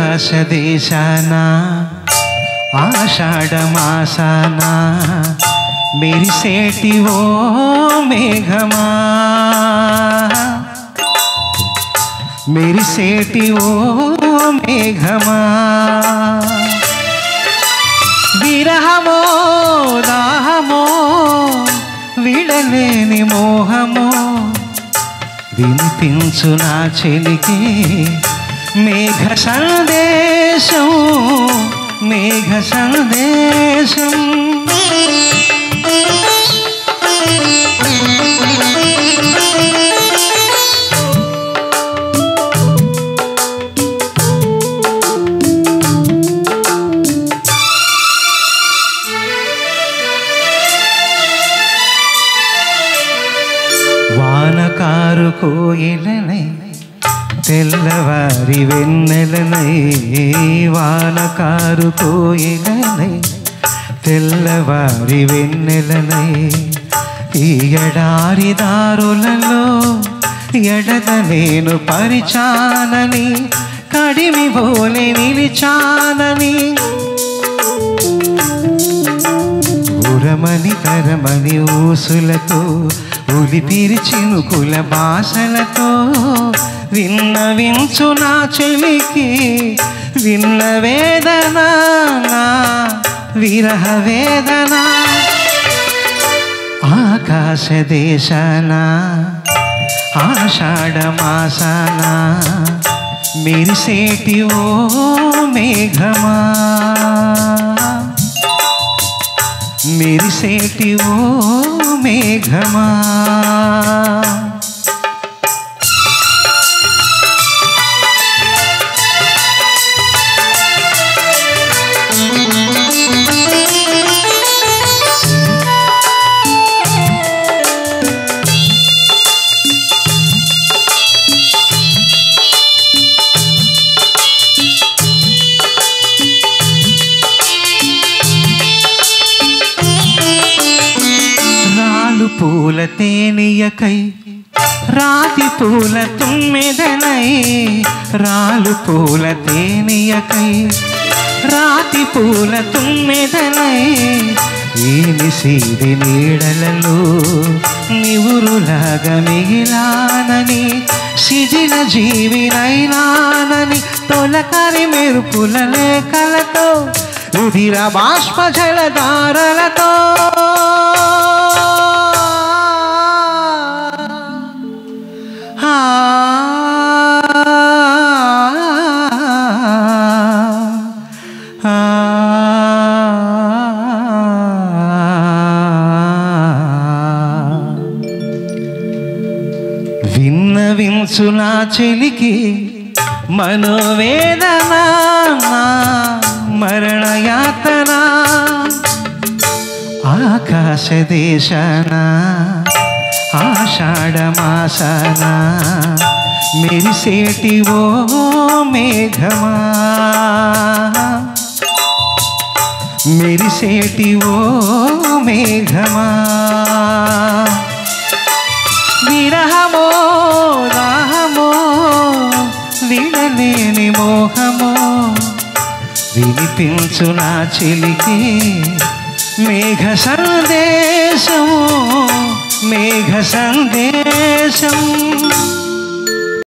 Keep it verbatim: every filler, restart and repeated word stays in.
ఆకాశదేశాన ఆషాఢమాసాన మెరిసేటి ఓ మేఘమా మెరిసేటి ఓ మేఘమా విరహమో దాహమో విడలేని మోహమో వినిపించు నా చెలికి మేఘ సందేశం మేఘ సందేశం వానకారు కోయిలనై తెల్లవారి వెన్నెలనై వానకారు కోయిలనై తెల్లవారి వెన్నెలనై ఈ ఎడారి దారులలో ఎడద నేను పరిచానని కడిమి బోలే నిలిచానని ఉరమని కరమని ఊసులతో ఉలిపిరి చినుకుల భాషలతో విన్నవించు నా చెలికి విన్న వేదన విరహ వేదన ఆకాశదేశాన ఆషాఢమాసాన మెరిసేటి ఓ మేఘమా మెరిసేటి ఓ మేఘమా పూల తేనియకై రాతి పూల తుమ్మెదనై రాలు పూల తేనియకై రాతి పూల తుమ్మెదనై ఈ నిశీది నీడలలో నివురులాగా మిగిలానని శిథిల జీవినైనానని తొలకరి మెరుపుల లేఖలతో ఉదిర బాష్ప జలధారలతో విన్నవించు నా చెలికి మనోవేదన మరణయాతన ఆకాశదేశాన ఆషాఢమాసాన మెరిసేటి ఓ మేఘమా మెరిసేటి ఓ మేఘమా విరహమో దాహమో విడలేని మోహమో వినిపించు నా చెలికి మేఘ సందేశం మేఘ సందేశం